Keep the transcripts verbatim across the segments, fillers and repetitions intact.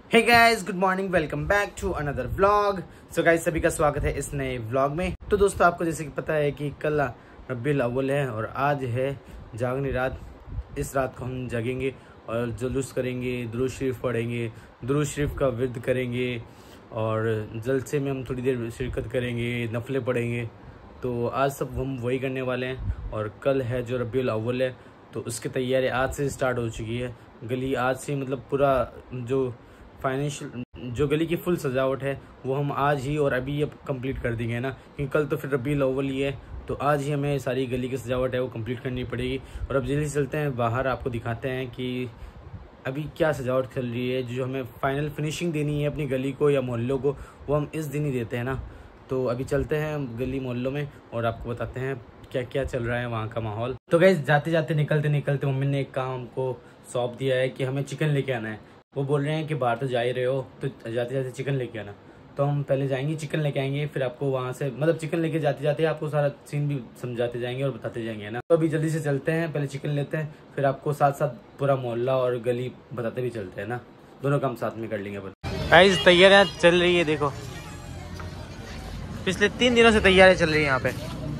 Hey guys, good morning, welcome back to another vlog. So guys, सभी का स्वागत है इस नए व्लॉग में। तो दोस्तों, आपको जैसे कि पता है कि कल रबीउल अव्वल है और आज है जागनी रात। इस रात को हम जागेंगे और जुलूस करेंगे, दुरूद शरीफ पढ़ेंगे, दुरूद शरीफ का विर्द करेंगे और जलसे में हम थोड़ी देर शिरकत करेंगे, नफले पढ़ेंगे। तो आज सब हम वही करने वाले हैं और कल है जो रबीउल अव्वल है, तो उसकी तैयारी आज से स्टार्ट हो चुकी है। गली आज से मतलब पूरा जो फाइनेंशियल जो गली की फुल सजावट है वो हम आज ही और अभी अब कंप्लीट कर देंगे ना, क्योंकि कल तो फिर रबीउल अव्वल ही है। तो आज ही हमें सारी गली की सजावट है वो कंप्लीट करनी पड़ेगी। और अब जल्दी चलते हैं बाहर, आपको दिखाते हैं कि अभी क्या सजावट चल रही है। जो हमें फाइनल फिनिशिंग देनी है अपनी गली को या मोहल्लों को, वो हम इस दिन ही देते हैं ना। तो अभी चलते हैं गली मोहल्लों में और आपको बताते हैं क्या क्या चल रहा है वहाँ का माहौल। तो गाइस, जाते जाते निकलते निकलते मम्मी ने एक काम हमको सौंप दिया है कि हमें चिकन लेके आना है। वो बोल रहे हैं कि बाहर तो जा ही रहे हो तो जाते जाते चिकन लेके आना। तो हम पहले जाएंगे, चिकन लेके आएंगे, फिर आपको वहाँ से मतलब चिकन लेके जाते जाते आपको सारा सीन भी समझाते जाएंगे और बताते जाएंगे ना। तो अभी जल्दी से चलते हैं, पहले चिकन लेते हैं, फिर आपको साथ साथ पूरा मोहल्ला और गली बताते भी चलते हैं ना। दोनों काम साथ में कर लेंगे। गाइस, तैयारियाँ चल रही है, देखो पिछले तीन दिनों से तैयारियाँ चल रही है यहाँ पे।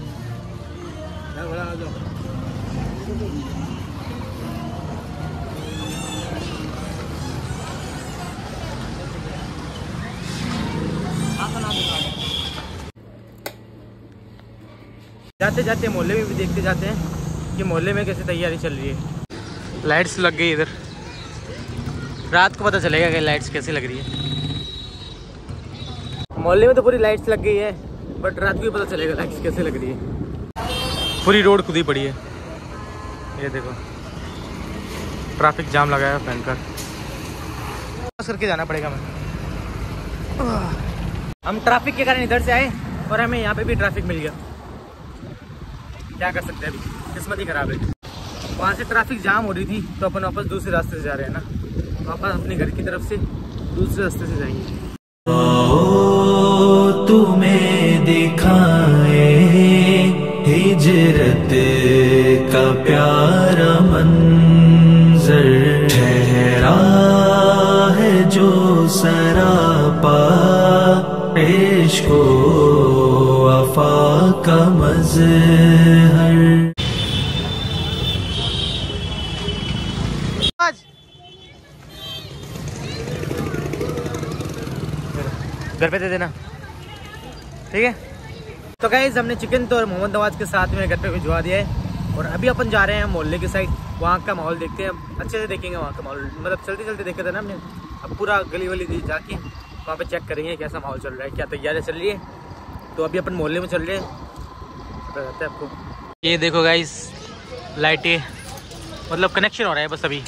जाते जाते मोहल्ले में भी देखते जाते हैं कि मोहल्ले में कैसे तैयारी चल रही है। लाइट्स लग गई इधर, रात को पता चलेगा कि लाइट्स कैसी लग रही है। मोहल्ले में तो पूरी लाइट्स लग गई है, बट रात को भी पता चलेगा लाइट्स कैसे लग रही है। पूरी रोड खुदी पड़ी है, ये देखो ट्रैफिक जाम लगा है भयंकर। पास करके जाना पड़ेगा हमें। हम ट्रैफिक के कारण इधर से आए और हमें यहाँ पे भी ट्रैफिक मिल गया। क्या कर सकते हैं, अभी किस्मत ही खराब है। वहाँ से ट्रैफिक जाम हो रही थी तो अपन वापस दूसरे रास्ते से जा रहे हैं ना, वापस अपने घर की तरफ से दूसरे रास्ते से जाएंगे। ओ तुम्हें दिखाए हिजरत का प्यारा मंजर, ठहरा है जो सरापा इश्को वफा का मज़हर। घर पे दे देना, ठीक है। तो गाइस, हमने चिकन तो और मोहम्मद नवाज के साथ में घर पे भिजवा दिया है और अभी अपन जा रहे हैं मोहल्ले की साइड। वहाँ का माहौल देखते हैं, अच्छे से देखेंगे वहाँ का माहौल। मतलब चलते चलते देखे थे ना हमने, अब पूरा गली वली जाके वहाँ पे चेक करेंगे कैसा माहौल चल रहा है, क्या तैयारी चल रही है। तो अभी अपन मोहल्ले में चल रहे हैं, बताते हैं आपको। ये देखो गाइस, लाइटें मतलब कनेक्शन हो रहा है बस अभी।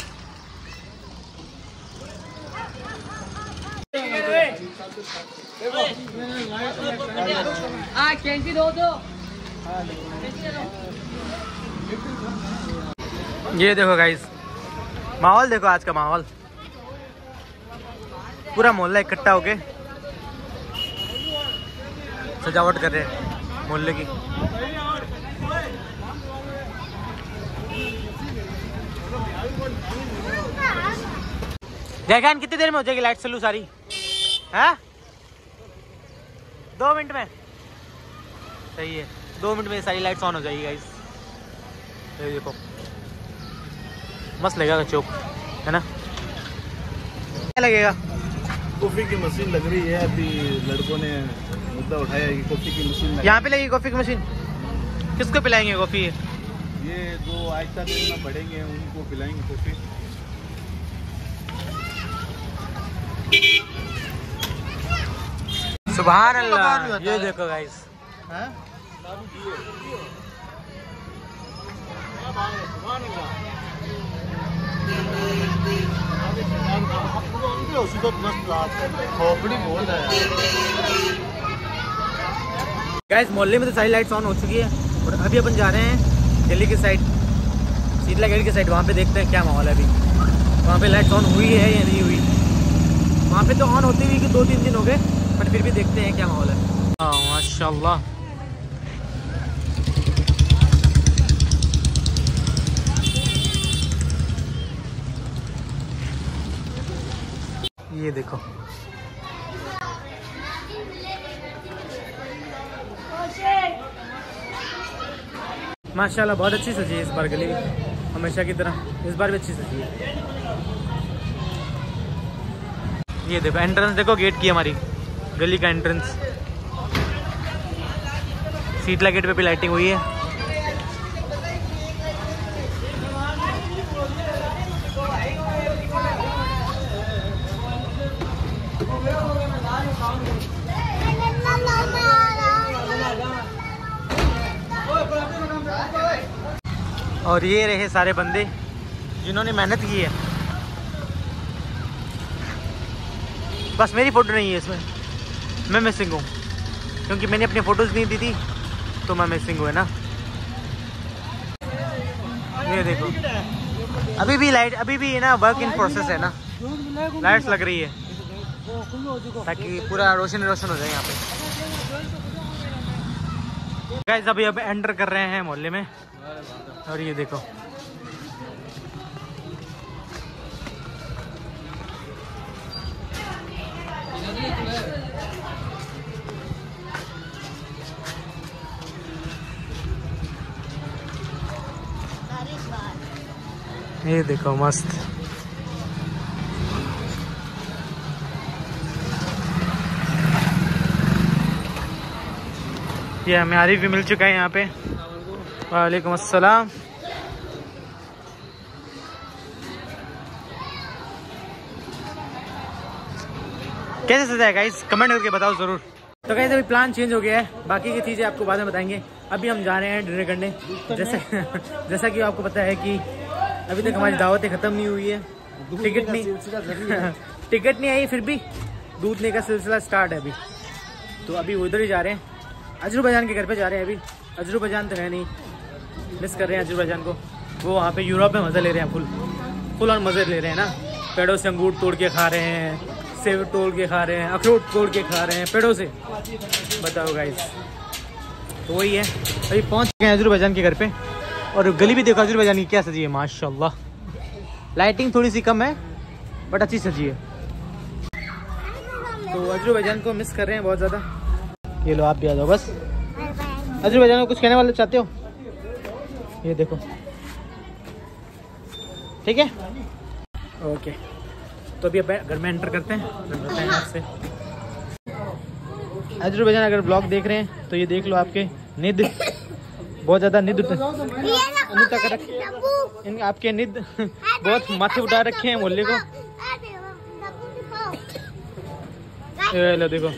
ये देखो गाइस, माहौल देखो, आज का माहौल पूरा मोहल्ला इकट्ठा होके सजावट कर रहे हैं मोहल्ले की। जयखान, कितनी देर में हो जाएगी लाइट चालू सारी? है दो मिनट में, सही है, दो मिनट में सारी लाइट्स ऑन हो जाएगी गाइस। ये देखो मस्त लगेगा चौक, है ना? क्या लगेगा? कॉफी की मशीन लग रही है, अभी लड़कों ने मुद्दा उठाया कि कॉफी की मशीन यहाँ पे लगी कॉफी की मशीन। किसको पिलाएंगे कॉफी? ये जो आहिस्ता में पढ़ेंगे उनको पिलाएंगे कॉफी। सुभान अल्लाह, ये देखो गाइस, गाइस मोहल्ले में तो सारी लाइट्स ऑन हो चुकी है और अभी अपन जा रहे हैं दिल्ली की साइड, शीतला गेट की साइड। वहाँ पे देखते हैं क्या माहौल है अभी, वहाँ पे लाइट्स ऑन हुई है या नहीं हुई। वहाँ पे तो ऑन होती हुई कि दो तीन दिन हो गए, बट फिर भी देखते हैं क्या माहौल है। माशाल्लाह, ये देखो माशाल्लाह बहुत अच्छी सजी है इस बार गली, हमेशा की तरह इस बार भी अच्छी सजी है। ये देखो एंट्रेंस देखो, गेट की हमारी गली का एंट्रेंस। सीटला गेट पे भी लाइटिंग हुई है। और ये रहे सारे बंदे जिन्होंने मेहनत की है। बस मेरी फ़ोटो नहीं है इसमें, मैं मिसिंग हूँ क्योंकि मैंने अपनी फ़ोटोज़ नहीं दी थी तो मैं मिसिंग हूँ, है ना। ये देखो अभी भी लाइट, अभी भी है ना वर्क इन प्रोसेस है ना, लाइट्स लग रही है ताकि पूरा रोशन रोशन हो जाए यहाँ पे। गाइस अभी अब एंटर कर रहे हैं मोहल्ले में और ये देखो ये देखो मस्त। ये हमें आरिफ भी मिल चुका है यहाँ पे। वालेकुम अस्सलाम। कैसे सजा है गाइस, कमेंट करके बताओ जरूर। तो गाइस अभी प्लान चेंज हो गया है, बाकी की चीज़ें आपको बाद में बताएंगे। अभी हम जा रहे हैं डिनर करने। जैसे जैसा कि आपको पता है कि अभी तक हमारी दावतें ख़त्म नहीं हुई है, टिकट नहीं टिकट नहीं आई, फिर भी दूधने का सिलसिला स्टार्ट है अभी। तो अभी उधर ही जा रहे हैं, अजरूबैजान के घर पे जा रहे हैं। अभी अजरूबैजान तो है नहीं, मिस कर रहे हैं अजरूबैजान को। वो वहाँ पे यूरोप में मज़े ले रहे हैं, फुल फुल ऑन मज़े ले रहे हैं ना। पेड़ों से अंगूर तोड़ के खा रहे हैं, सेब तोड़ के खा रहे हैं, अखरोट तोड़ के खा रहे हैं पेड़ों से। बताओ गाइस, तो वही है। अभी पहुँच गए अजरूबैजान के घर पे और गली भी देखो अजरूबैजान की क्या सजी है माशाल्लाह। लाइटिंग थोड़ी सी कम है बट अच्छी सजी है। तो अजरूबैजान को मिस कर रहे हैं बहुत ज़्यादा। ये लो आप भी आ जाओ बस। अजरूबैजान को कुछ कहने वाले चाहते हो? ये देखो ठीक है, ओके। तो अभी घर में एंटर करते हैं, बताते हैं आपसे। अजरूबैजान अगर ब्लॉग देख रहे हैं तो ये देख लो, आपके निद बहुत ज़्यादा निद कर रखे, आपके निद बहुत माथे उठा रखे हैं मोहल्ले को। ये लो देखो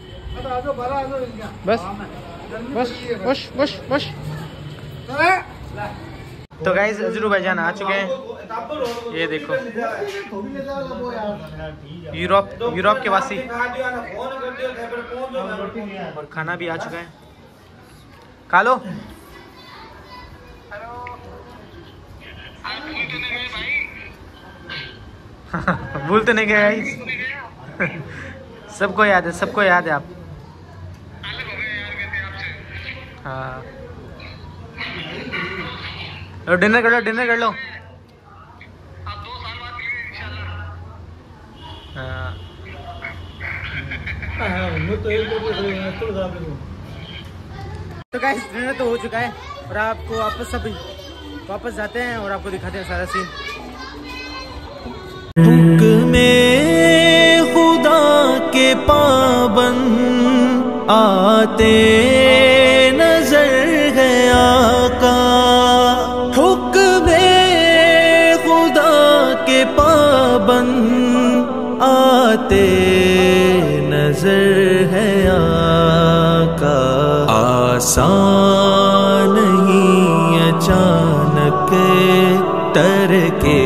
बस बस बस बस बस। तो गाइस अजरूबैजान आ चुके हैं। ये देखो यूरोप यूरोप के वासी, और खाना भी आ चुका है। खा लो। भूल तो नहीं गए गाइस, सबको याद है, सबको याद है आप। हाँ लो डिनर कर लो, डिनर कर लो। हाँ तो गाइस डिनर तो हो चुका है और आपको वापस सब वापस जाते हैं और आपको दिखाते हैं सारा सीन। हुक्मे खुदा के पाबंद आते नजर गया का, हुक्मे खुदा के पाबंद आते नजर है आका। आसान नहीं अचानक तरके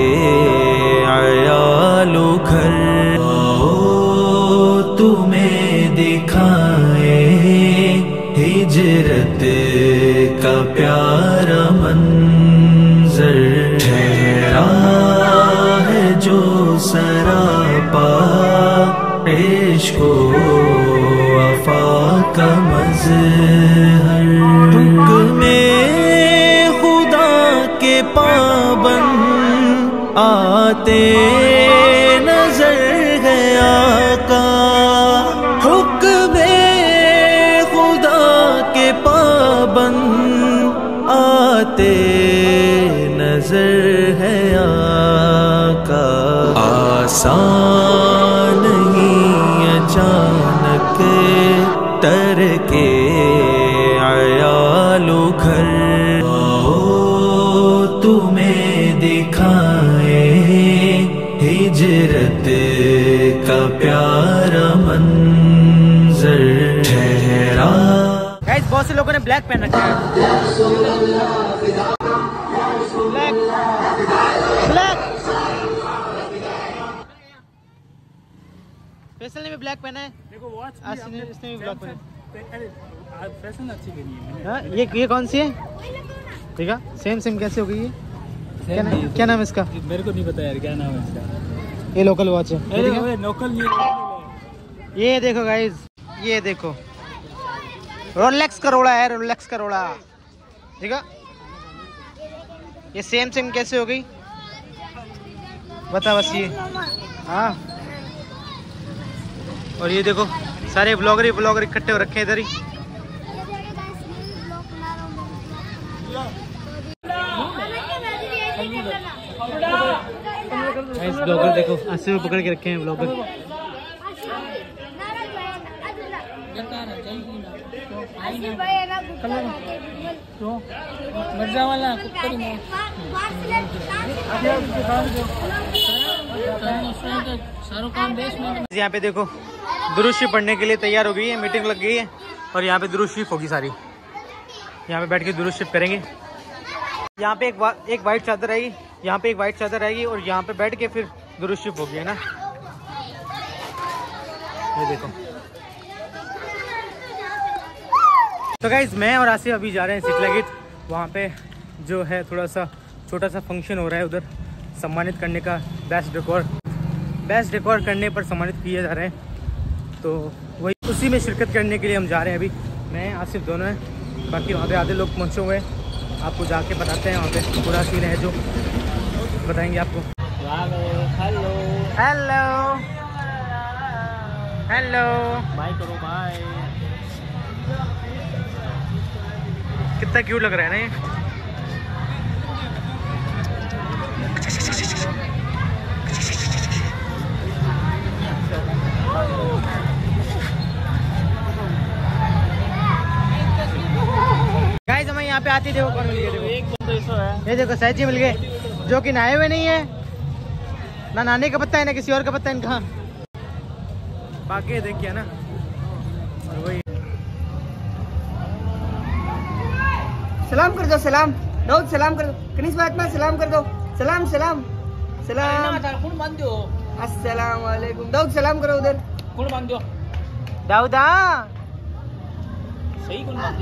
आयालो घर, आओ तुम्हें दिखाए हिजरत का प्यारा मंजर। ठहरा है जो सरापा इश्को वफा का मज़हर। हुक्मे खुदा के पाबंद आते नजर गया का प्यारा मंजर ठहरा। गाइस बहुत से लोगों ने ब्लैक पहन रखा है। ब्लैक ब्लैक फैसल ने भी ब्लैक पहना है। देखो वॉच इसने इसने भी ब्लैक पहना है। फैशन अच्छी बनी है। हाँ ये ये कौन सी है? ठीक है सेम सेम कैसे हो गई है? क्या नाम क्या नाम है इसका? मेरे को नहीं पता यार क्या नाम है इसका। ये लोकल वॉच है। अरे लोकल नहीं। ये देखो गाइस ये देखो रोलेक्स करोड़ा है। रोलेक्स करोड़ा ठीक है। ये सेम सेम कैसे हो गई बता बस ये। हाँ और ये देखो सारे ब्लॉगर ही ब्लॉगर इकट्ठे हो रखे हैं इधर ही। इस ब्लॉगर देखो अस्सी में पकड़ के रखे हैं ब्लॉगर। मर्जा वाला यहाँ पे देखो दुरूद शरीफ पढ़ने के लिए तैयार हो गई है। मीटिंग लग गई है और यहाँ पे दुरूद शरीफ होगी सारी। यहाँ पे बैठ के दुरूद शरीफ करेंगे। यहाँ पे एक वा, एक वाइट चादर आएगी। यहाँ पे एक वाइट चादर आएगी और यहाँ पे बैठ के फिर दुरूद शरीफ होगी है ना। ये देखो तो गाइज मैं और आसिफ अभी जा रहे हैं शीतला गेट। वहाँ पे जो है थोड़ा सा छोटा सा फंक्शन हो रहा है उधर सम्मानित करने का। बेस्ट डेकोर बेस्ट डेकोर करने पर सम्मानित किए जा रहे हैं तो वही उसी में शिरकत करने के लिए हम जा रहे हैं। अभी मैं आसिफ दोनों हैं। बाकी वहाँ पे आधे लोग पहुँचे हुए हैं। आपको जाके बताते हैं वहाँ पे पूरा सीन है जो बताएंगे आपको। हेलो हेलो हेलो बाय करो बाय। कितना क्यूट लग रहा है ना ये। गाइस हमें यहाँ पे आती देखो कौन मिल गया। देखो एक बंदा है। ये देखो सहज जी मिल गए जो कि नहाए हुए नहीं है ना। नानी का पत्ता है ना किसी और का पत्ता है इनका। बाकी देखिए ना और वही सलाम कर दो। सलाम दाऊद सलाम कर दो। कनीस बात में सलाम कर दो। सलाम सलाम सलाम कौन मान दो। अस्सलाम वालेकुम। दाऊद सलाम करो उधर। कौन मान दो। दाऊदा सही कौन मान दे।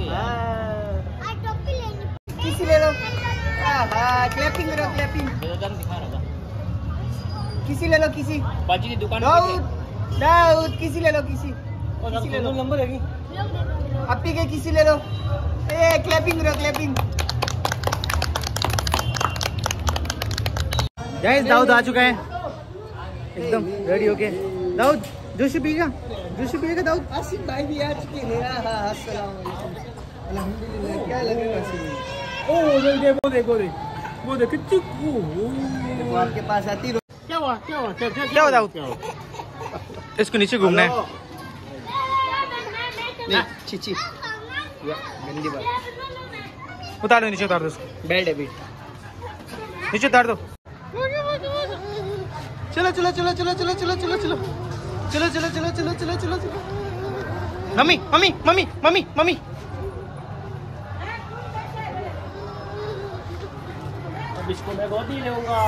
किसी ले लो। क्लैपिंग करो क्लैपिंग। दिखा रहा था। किसी ले लो किसी। बाजी की दुकान दाऊद दाऊद किसी ले लो किसी। किसी ले लो नंबर है। अपी के किसी ले लो। ए क्लैपिंग करो क्लैपिंग। गाइस दाऊद आ चुका है एकदम रेडी होके। दाऊद जोशी पिएगा जोशी पिएगा दाऊद। आसिफ भाई भी आ चुके हैं। अस्सलाम वालेकुम। अल्हम्दुलिल्लाह क्या लगेगा सीन। ओ देखो वो देखो वो देख कितनी वो आपके पास आती रो। क्या हुआ क्या हुआ क्या क्या हुआ दाऊद? इसको नीचे घूमना है। नहीं छी गंदी बात। उतार दो नीचे उतार दो उसको। Bad habit. नीचे उतार दो। चलो चलो चलो चलो चलो चलो चलो चलो चलो चलो चलो चलो चलो चलो चलो चलो। Mummy mummy mummy mummy mummy अब इसको मैं गोदी लूंगा।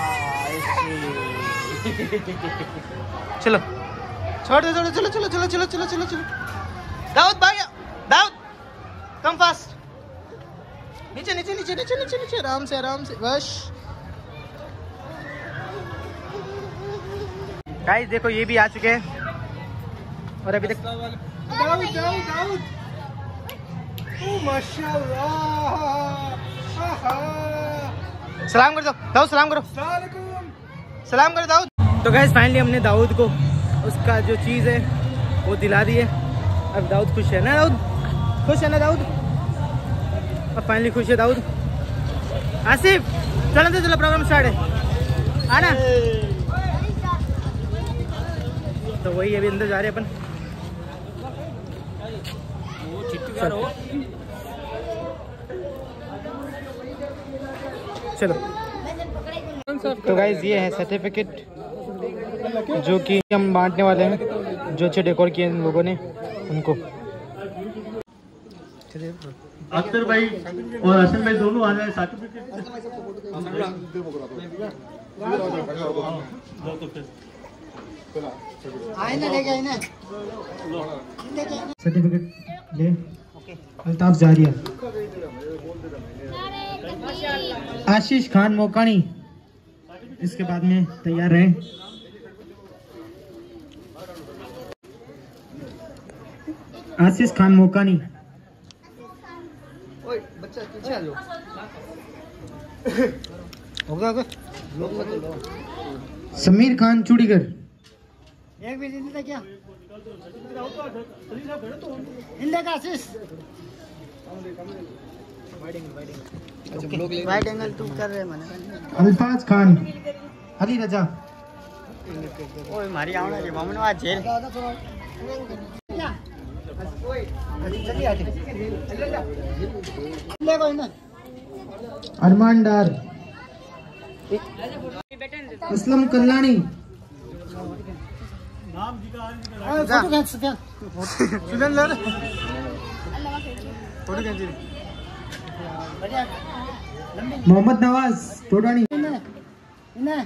चलो छोड़ दो चलो चलो चलो चलो चलो चलो चलो चलो। दाऊद भाई दाऊद कम फास्ट। नीचे नीचे नीचे नीचे नीचे नीचे आराम से आराम से बस। गाइस देखो ये भी आ चुके हैं और अभी तक दाऊद दाऊद दाऊद ओ माशाल्लाह। सलाम कर दो दाऊद सलाम करो सलाम करो दाऊद। तो गाइस फाइनली हमने दाऊद को उसका जो चीज़ है वो दिला दी है। अब दाऊद खुश है ना। दाऊद खुश है ना दाऊद। अब फाइनली खुश है दाऊद। आसिफ चलो तो चलो प्रोग्राम स्टार्ट है आना। तो वही अभी अंदर जा रहे हैं अपन। चलो तो गाइस ये है सर्टिफिकेट जो कि हम बांटने वाले हैं, जो अच्छे डेकोर किए इन लोगों ने उनको। अख्तर भाई और हसन भाई दोनों आ जाए सर्टिफिकेट। सर्टिफिकेट ले। अल्ताफ जारिया, आशीष खान मोकानी इसके बाद में तैयार रहे। आशीष खान मोकानी, बच्चा पीछे आ लो। समीर खान चूड़ीगर, एक भी दिन था क्या? इंडिया का आशीष वाइड एंगल तू कर रहे मैंने। अल्फाज खान, अली रजा, ओए मारी आवना रे मामन आ जेल चलिए आके ले कोई ना। अरमान डार, असलम कल्याणी, फोटो खींच सुफियान सुफियान ले फोटो खींच बढ़िया मोहम्मद नवाज टोडानी, इन्हें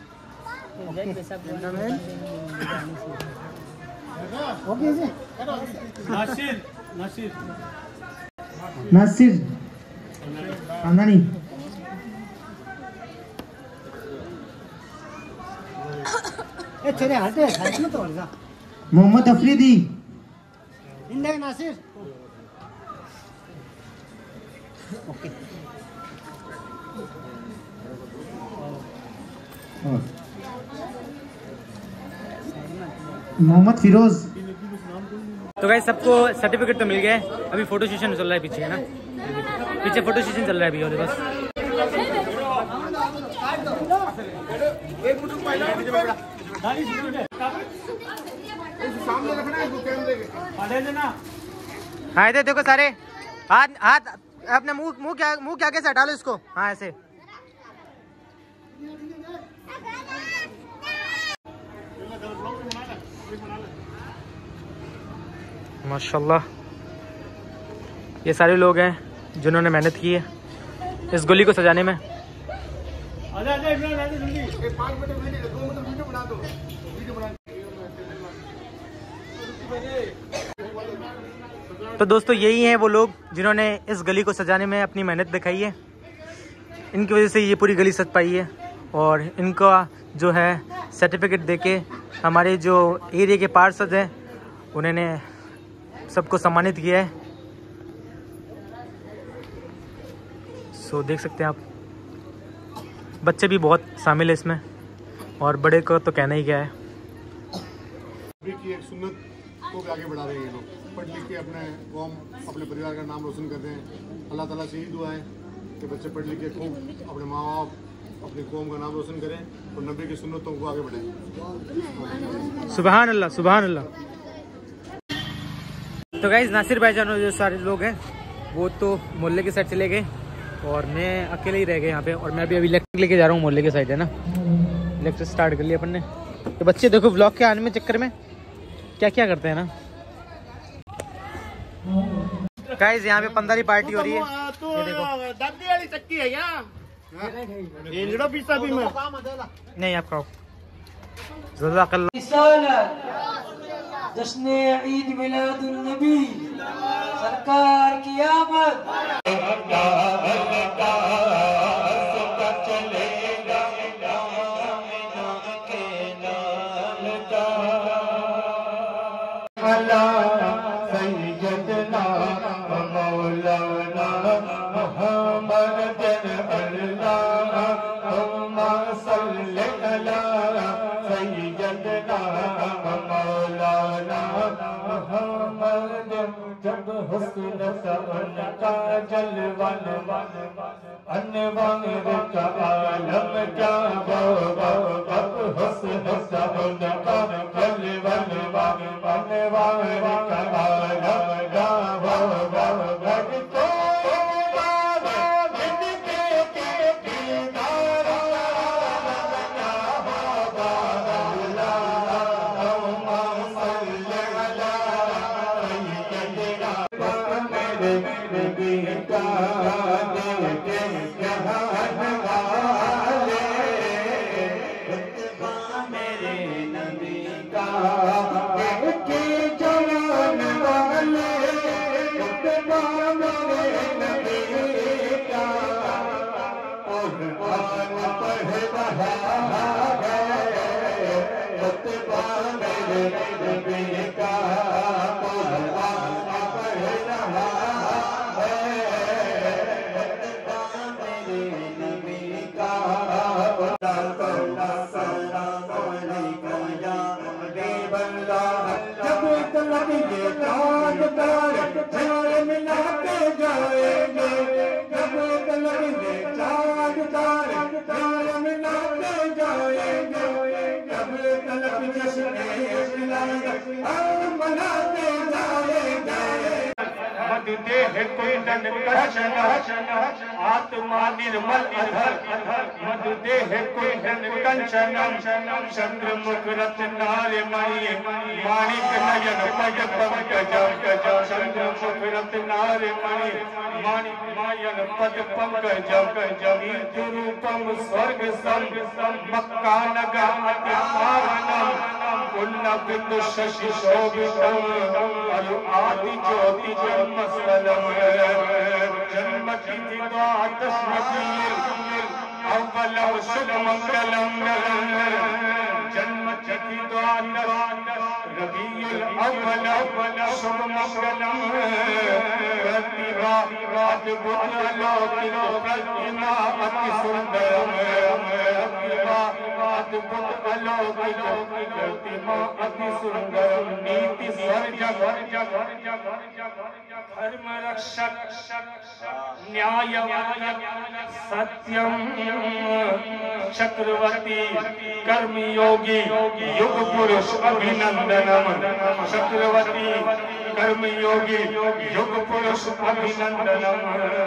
ओके जी नासिर नासिर नासिर खानदानी, ए तेरे हटे हट में तोड़ जा। मोहम्मद अफरीदी, इंडिया का नासिर ओके। मोहम्मद फिरोज। तो गाइस सबको सर्टिफिकेट तो मिल गया है, अभी फोटो सेशन चल रहा है पीछे, है ना, पीछे फोटो सेशन चल रहा है अभी। और बस हाँ इधर देखो सारे, हाथ हाथ अपने मुंह मुंह क्या मुंह क्या कैसे हटा लो इसको, हाँ ऐसे। माशाल्लाह ये सारे लोग हैं जिन्होंने मेहनत की है इस गली को सजाने में। तो दोस्तों यही हैं वो लोग जिन्होंने इस गली को सजाने में अपनी मेहनत दिखाई है, इनकी वजह से ये पूरी गली सज पाई है। और इनका जो है सर्टिफिकेट देके हमारे जो एरिया के पार्षद हैं उन्होंने सबको सम्मानित किया है। सो देख सकते हैं आप, बच्चे भी बहुत शामिल है इसमें और बड़े को तो कहना ही क्या है। की एक सुन्नत को भी आगे बढ़ा रहे हैं ये लोग, पढ़ लिख के अपने कौम अपने परिवार का नाम रोशन कर रहे हैं। अल्लाह ताला से ही दुआ है कि बच्चे पढ़ लिख के खूब अपने माँ बाप अपनी कौम का नाम रोशन करें और नबी की सुन्नतों को आगे बढ़ाएं। सुभान अल्लाह सुभान अल्लाह। तो गाइस नासिर भाईजान जो सारे लोग हैं वो तो मोहल्ले के साइड चले गए और मैं अकेले ही रह गए यहाँ पे। और मैं भी अभी लेक्चर लेके जा रहा हूँ मोहल्ले के साइड, है ना, लेक्चर स्टार्ट कर लिया अपन ने। तो बच्चे देखो व्लॉग के आने में चक्कर में क्या क्या करते हैं ना। गाइस यहाँ पे पंद्रह पार्टी हो रही है, ये देखो दादी वाली चक्की है क्या? ये जड़ो पिस्ता भी मैं नहीं आप खाओ। जज़ाकल्लाह। जश्न ईद मिलादुन नबी सरकार की आमद। जब हुस्न का जलवन अनवान का आलम क्या बाबा अब हुस्न का जलवन अनवान का आलम क्या बाबा तो के देह कुंदन कशन आत्मा निर्मल अधर मद देह कुंदन कंचनम चंद्रमुख रत्नार्य मणि माणिक नयन पद पंकज चंद्रमुख रत्नार्य मणि माणिक नयन पद पंकज रूपम स्वर्ग सम मक्कानगर अति पावनम पुण्य बिंदु शशि शोभितम अरु आदि ज्योति जन्म जन्म तिथि द्वादश अव्वलम शुभ मंगलम जन्म तिथि द्वादश रबीउल अव्वल शुभ मंगलम प्रतिभा अद्भुत अलौकिक प्रतिमा अति सुंदरम प्रतिभा अद्भुत अलौकिक प्रतिमा अति सुंदरम नीति स्वर्ग धर्म रक्षक न्याय सत्यम चक्रवर्ती कर्मयोगी युग पुरुष अभिनंदनम चक्रवर्ती कर्मयोगी युग पुरुष अभिनंदनम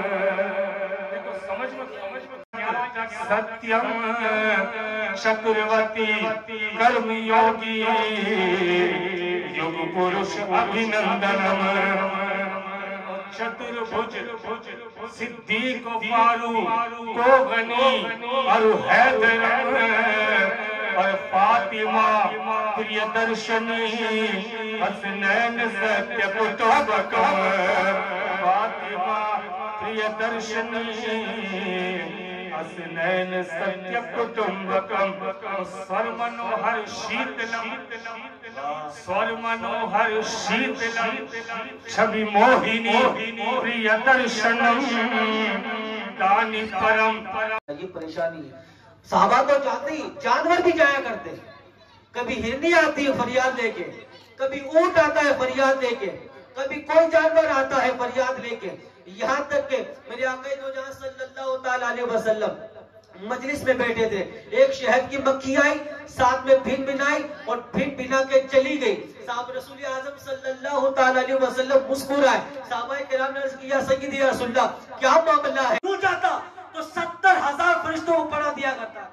समझ सत्यम चक्रवर्ती कर्मयोगी युग पुरुष अभिनंदनम चतुर्भुज सिद्धि को पारू को गनी और हैदर और फातिमा प्रिय दर्शनी हसनैन सत्य कुतुबकम फातिमा प्रिय दर्शनी हसनैन सत्य कुटुंबकम स्वर मनोहर शीतलम स्वर मनोहर शीतलम छवि मोहिनी प्रिय दर्शनम दानी परम ये परेशानी है। साहबा तो जाते ही जानवर भी जाया करते हैं, कभी हिरनी आती है फरियाद लेके, कभी ऊंट आता है फरियाद लेके, कभी कोई जानवर आता है फरियाद लेके, यहाँ तक के मेरे आका दो जहां सल्लल्लाहु ताला अलैहि वसल्लम मजलिस में बैठे थे, एक शहद की मक्खी आई, साथ में भिन भिनाई और भिन भिना के चली गई। साहब रसूल आजम सल्लल्लाहु ताला अलैहि वसल्लम मुस्कुराए, साहबाए किराम ने अर्ज़ किया सय्यदी या रसूलल्लाह क्या मामला है? यूं जाता तो सत्तर हजार फरिश्तों को पढ़ा दिया करता।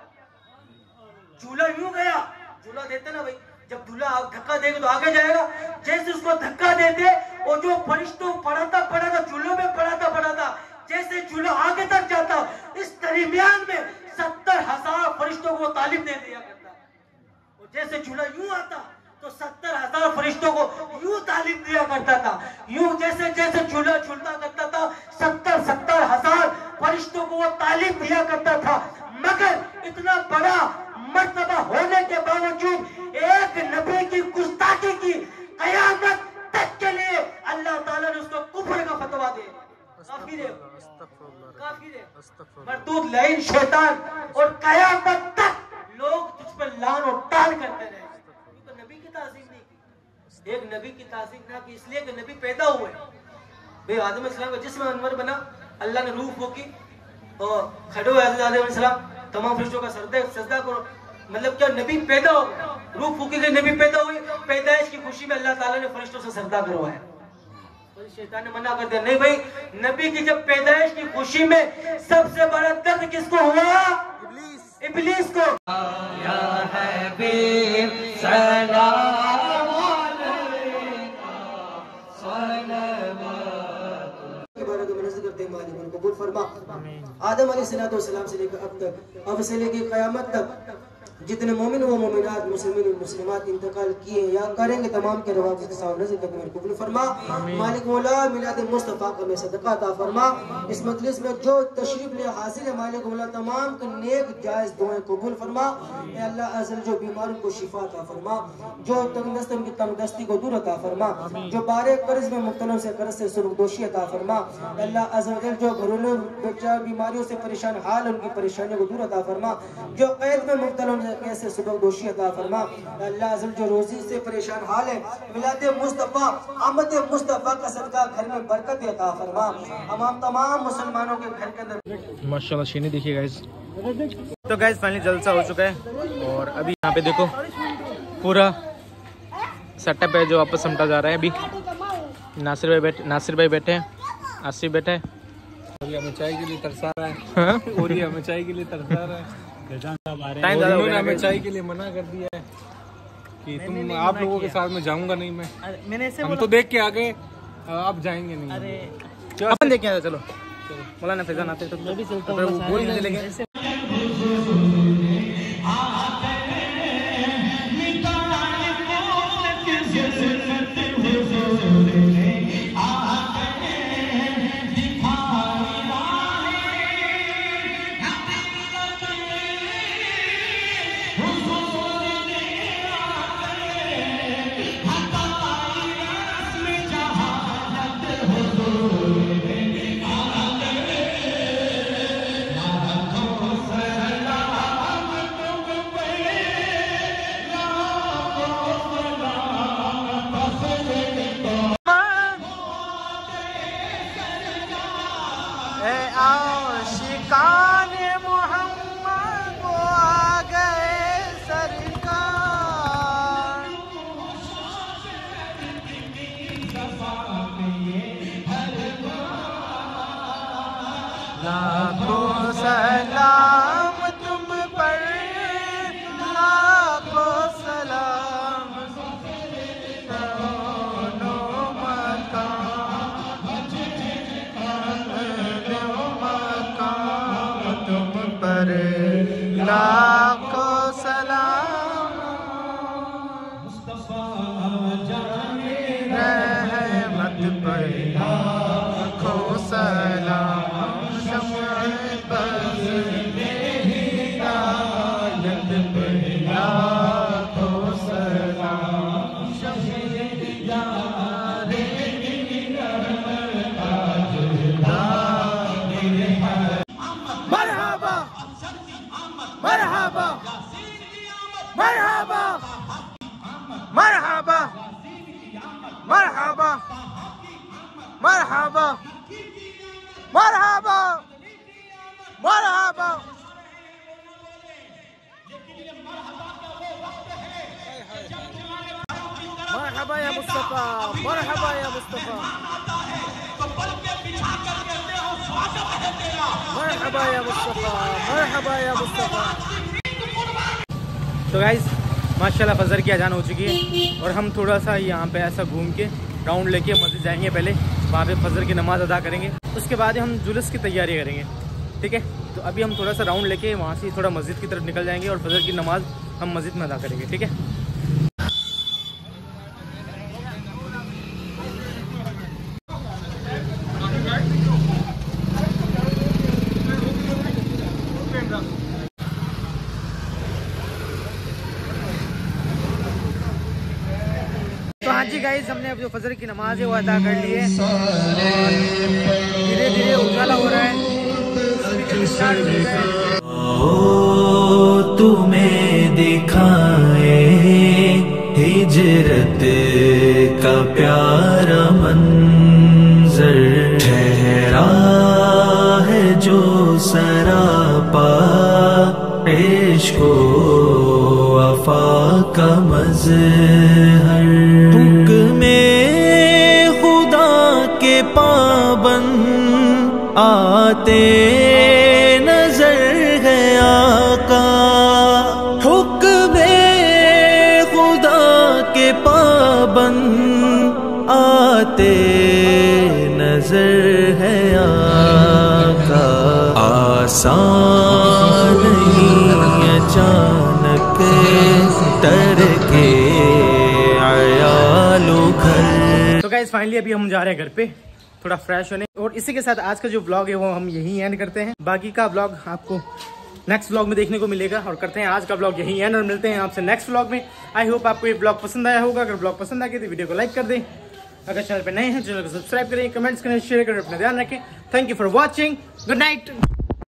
झूला यूं गया, झूला देते ना भाई, जब दूल्हा धक्का देगा तो आगे जाएगा, जैसे उसको धक्का देते और जो फरिश्तों पढ़ाता पढ़ाता झूलों में पढ़ाता पढ़ाता जैसे झूला आगे तक जाता, इस दरमियान में सत्तर हजार फरिश्तों को तालीम दे दिया करता। और जैसे झूला यूं आता तो सत्तर हजार फरिश्तों को यूं तालीम दिया करता था। यूं जैसे जैसे झूला झूलता करता था, सत्तर सत्तर हजार फरिश्तों को वो तालीम दिया करता था। मगर इतना बड़ा मर्तबा होने के बावजूद एक नबी की गुस्ताखी की कयामत तक के लिए अल्लाह ताला ने उसको कुफ्र का फतवा दे। काफिर है, काफिर है, मरदूद लईन शैतान, और कयामत तक लोग तुझ पर लान और तान करते रहे। तो नबी की ताज़ीम नहीं की, एक नबी की ताज़ीम ना की इसलिए कि नबी पैदा हुए। भाई आदम अलैहिस्सलाम का जिस्म अनवर बना, अल्लाह ने रूह फूकी और खड़े हुए आदम अलैहिस्सलाम तमाम फरिश्तों का सजदा सजदा करो, मतलब क्या नबी पैदा हो गया, रूह फूकी गई, नबी पैदा हुई, पैदाइश की खुशी में अल्लाह ताला ने फरिश्तों से सजदा करवाया। शैतान ने मना कर दिया, नहीं भाई, नबी की जब पैदाइश की खुशी में सबसे बड़ा दर्द किसको हुआ? इब्लीस को। या हबीब सलाम अलैका कबूल फरमा। आदम अलैहिस्सलाम से लेकर अब तक, अब से लेकर क़यामत तक जितने मोमिन व मोमिनात मुस्लिमीन व मुस्लिमात इंतकाल किए या करेंगे, तमाम के रवाब के सामने से तक मेरे कबूल फरमा। मालिक मौला मिलाद मुस्तफ़ा का में सदका अता फरमा। इस मजलिस में जो तशरीफ ले हासिल है मालिक मौला तमाम के नेक जायज़ दुआएं कबूल फरमा। ए अल्लाह अज़ल जो बीमारों को शिफा अता फरमा, जो तंगदस्त की तंगदस्ती को दूर अता फरमा, जो बारे कर्ज में मुब्तला से कर्ज से सुरगदोशी अता फरमा। अल्लाह अज़ल जो घरेलू बीमारियों से परेशान हाल उनकी परेशानियों को दूर अता फरमा, जो कैद में मुब्तला कैसे सुबह दोषी अता फरमा। अल्लाह अज़ल जो रोजी से परेशान हाल है, मिलाद मुस्तफ़ा आमद मुस्तफ़ा का सदका घर में बरकत अता फरमा। हम तमाम मुसलमानों के घर के अंदर माशाल्लाह शीनी देखिए गाइस। तो गाइस फाइनली जलसा हो चुका है और अभी यहाँ पे देखो पूरा सेटअप है जो वापस समटा जा रहा है। अभी नासिर भाई बैठे नासिर भाई बैठे हैं, आसिफ बैठे हैं। और ये हमें चाय के लिए तरसा रहा है और ये हमें चाय के लिए तरसा रहा है। टाइम ज़्यादा हो गया, हमें चाय के लिए मना कर दिया है कि तुम आप लोगों के साथ में जाऊंगा नहीं मैं। मैंने हम तो देख के आ गए, आप जाएंगे नहीं। अरे अपन देख के आए, चलो मौलाना फैजान आते तो मैं भी चलता हूँ, वो गोली ले लेंगे। लाखों सलाम तुम पर, लाखों सलाम दोनों मकाम, दोनों मकाम तुम पर, लाखों सलाम मुस्तफा जाने रहमत पर, लाखों सलाम मरहबा मरहबा मरहबा मरहबा मरहबा मरहबा मरहबा मरहबा। मरहबा या मुस्तफा, मरहबा या मुस्तफा, मरहबा या मुस्तफा, मरहबा या मुस्तफा। तो गाइस माशाल्लाह फजर की अजान हो चुकी है और हम थोड़ा सा यहाँ पे ऐसा घूम के राउंड लेके मस्जिद जाएंगे। पहले वहाँ पे फजर की नमाज़ अदा करेंगे, उसके बाद हम जुलूस की तैयारी करेंगे। ठीक है, तो अभी हम थोड़ा सा राउंड लेके वहाँ से थोड़ा मस्जिद की तरफ निकल जाएंगे और फजर की नमाज़ हम मस्जिद में अदा करेंगे। ठीक है। तो हाँ जी गाइस, हमने अब जो फजर की नमाज है वो अदा कर ली है और धीरे धीरे उजाला हो रहा है। ओ तुम्हें दिखाए हिजरत का प्यारा मंजर, ठहरा है जो सरापा इश्क़ो वफ़ा का मज़हर, हुक्मे खुदा के पाबंद आते नजर है आका, हुक्मे खुदा के पाबंद आते नजर है आका। आसान नहीं अचानक तरके आयालो घर। तो गाइस फाइनली अभी हम जा रहे हैं घर पे थोड़ा फ्रेश होने, और इसी के साथ आज का जो व्लॉग है वो हम यहीं एंड करते हैं। बाकी का व्लॉग आपको नेक्स्ट व्लॉग में देखने को मिलेगा और करते हैं आज का व्लॉग यहीं एंड और मिलते हैं आपसे नेक्स्ट व्लॉग में। आई होप आपको ये व्लॉग पसंद आया होगा। अगर व्लॉग पसंद आ गया तो वीडियो को लाइक कर दें, अगर चैनल पे नए हैं चैनल को सब्सक्राइब करें, कमेंट्स करें, शेयर करें, अपना ध्यान रखें। Thank you for watching, good night.